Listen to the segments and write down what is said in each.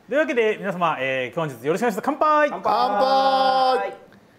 というわけで皆様、本日よろしくお願いします。乾杯。 乾杯。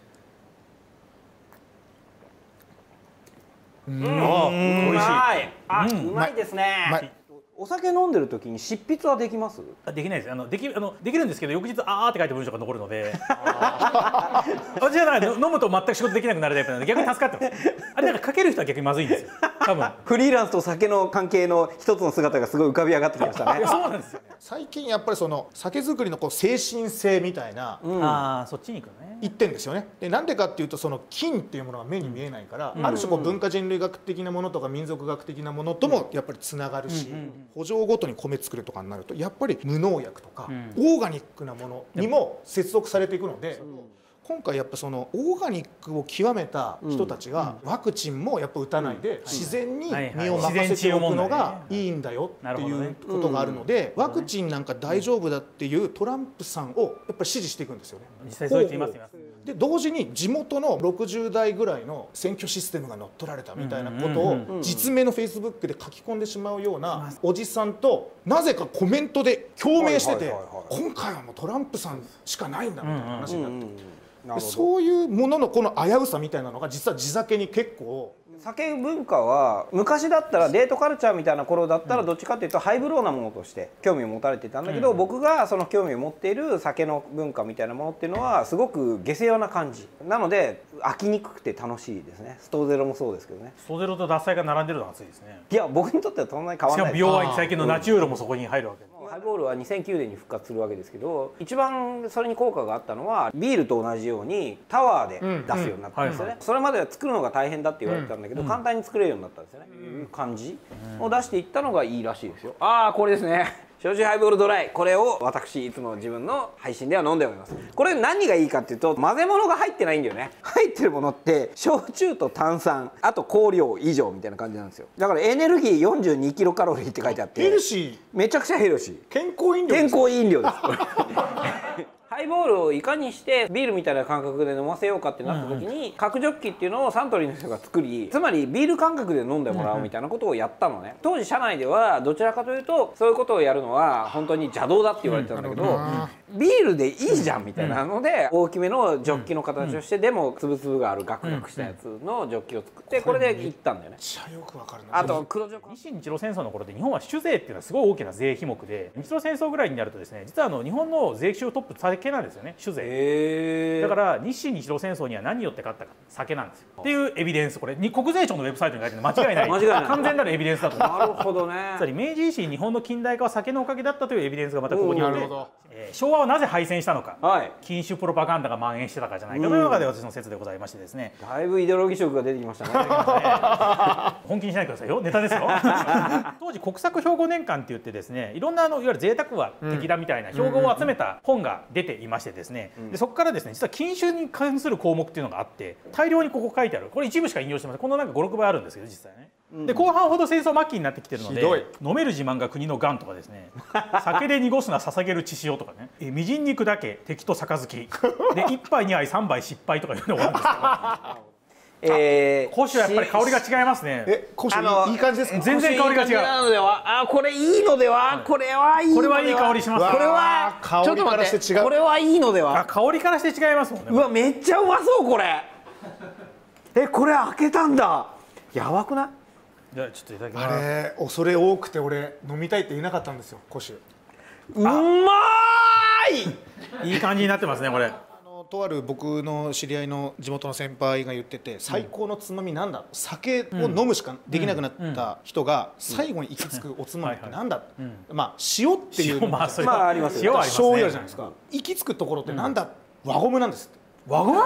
うまい。あ、うまいですね。お酒飲んでる時に執筆はできます？ できないです。できるんですけど、翌日あーって書いた文章が残るので。私はなんか飲むと全く仕事できなくなるタイプなので、逆に助かってます。あれなんか書ける人は逆にまずいんですよ。多分。 フリーランスと酒の関係の一つの姿がすごい浮かび上がってきましたね。 そうなんですよ。 最近やっぱりその酒造りのこう精神性みたいな、 ああ、そっちに行くのね。 言ってんですよね。でなんでかっていうと、その金っていうものが目に見えないから、ある種こう文化人類学的なものとか民族学的なものともやっぱりつながるし、圃場ごとに米作るとかになるとやっぱり無農薬とか、オーガニックなものにも接続されていくので。今回やっぱそのオーガニックを極めた人たちがワクチンもやっぱ打たないで自然に身を任せておくのがいいんだよっていうことがあるので、ワクチンなんか大丈夫だっていうトランプさんをやっぱり支持していくんですよね。 実際そういう人います。 で同時に地元の60代ぐらいの選挙システムが乗っ取られたみたいなことを実名のフェイスブックで書き込んでしまうようなおじさんとなぜかコメントで共鳴してて、今回はもうトランプさんしかないんだみたいな話になって。そういうもののこの危うさみたいなのが実は地酒に結構。 酒文化は昔だったらデートカルチャーみたいな頃だったらどっちかっていうとハイブローなものとして興味を持たれていたんだけど、僕がその興味を持っている酒の文化みたいなものっていうのはすごく下世話な感じなので飽きにくくて楽しいですね。ストゼロもそうですけどね。 ストゼロと獺祭が並んでるのが熱いですね。 いや僕にとってはそんなに変わらない。 しかも美容ワイン最近のナチュールもそこに入るわけです。 ハイボールは2009年に復活するわけですけど、一番それに効果があったのはビールと同じようにタワーで出すようになったんですよね。それまでは作るのが大変だって言われてたんだけど、簡単に作れるようになったんですよね。いう感じを出していったのがいいらしいですよ。ああこれですね。焼酎ハイボールドライ、これを私いつも自分の配信では飲んでおります。これ何がいいかっていうと、混ぜ物が入ってないんだよね。入ってるものって焼酎と炭酸、あと香料以上みたいな感じなんですよ。だからエネルギー42キロカロリーって書いてあって、 ヘルシー、 めちゃくちゃヘルシー、 健康飲料です。 健康飲料ですハイボールをいかにしてビールみたいな感覚で飲ませようかってなった時に、角ジョッキっていうのをサントリーの人が作り、つまりビール感覚で飲んでもらうみたいなことをやったのね。当時社内ではどちらかというとそういうことをやるのは本当に邪道だって言われてたんだけど、ビールでいいじゃんみたいなので大きめのジョッキの形をして、でも粒々があるガクガクしたやつのジョッキを作って、これでいったんだよね。 めっちゃよくわかるな。 あと黒ジョッキ。 日清日露戦争の頃で日本は酒税っていうのはすごい大きな税費目で、日露戦争ぐらいになるとですね、実は日本の税収トップ酒なんですよね。酒税だから日清日露戦争には何によって勝ったか、酒なんですよっていうエビデンス。これ国税庁のウェブサイトに書いてるの間違いない、完全なるエビデンスだと思います。 なるほどね。 つまり明治維新、日本の近代化は酒のおかげだったというエビデンスがまたここにあって、昭和はなぜ敗戦したのか、禁酒プロパガンダが蔓延してたからじゃないかというのが私の説でございましてですね。 だいぶイデオロギー色が出てきましたね。 本気にしないでくださいよ、ネタですよ。当時国策標語年間って言ってですね、いろんないわゆる贅沢は敵だみたいな標語を集めた本が出ていましてですね、でそこからですね、実は禁酒に関する項目っていうのがあって大量にここ書いてある。これ一部しか引用してません。このなんか56倍あるんですけど実際ね。で後半ほど戦争末期になってきてるので、飲める自慢が国の癌とかですね、酒で濁すな捧げる血潮とかね、みじんに砕け敵と杯で1杯2杯3杯失敗とかいうのがあるんですけど、甲州はやっぱり香りが違いますね。 甲州いい感じですか？ 全然香りが違う。 あ、これいいのでは？これはいい。 これはいい香りします。 これは香りからして違う。 これはいいのでは？ 香りからして違いますもんね。 うわ、めっちゃうまそうこれ。これ開けたんだ。やばくない？ じゃあちょっといただきます。 あれ恐れ多くて俺飲みたいって言えなかったんですよ、甲州。 うまい。いい感じになってますねこれ。 とある僕の知り合いの地元の先輩が言ってて、最高のつまみなんだ、酒を飲むしかできなくなった人が最後に行き着くおつまみってなんだ、まあ塩っていうのもありますよ。 醤油あるじゃないですか。行き着くところってなんだ、輪ゴムなんですって。 輪ゴム？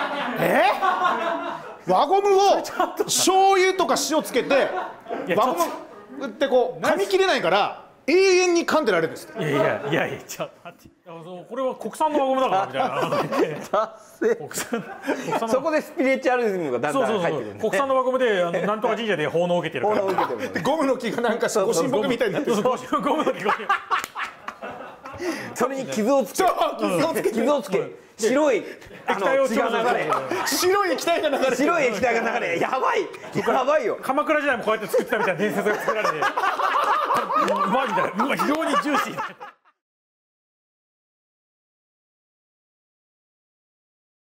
輪ゴムを醤油とか塩つけて、輪ゴムってこう噛み切れないから永遠に噛んでられるんですって。 いやちょっと待って、これは国産の輪ゴムだからみたいな。 そこでスピリチュアリズムがだんだん入ってくる。 国産の輪ゴムでなんとか神社で奉納を受けてるから。 ゴムの木がなんかご神木みたいになってる。 ゴムの木が。 それに傷をつけ、白い液体が流れ、 白い液体が流れ、やばいよ。 鎌倉時代もこうやって作ってたみたいな伝説が作られて、うまいんだよ。非常にジューシー。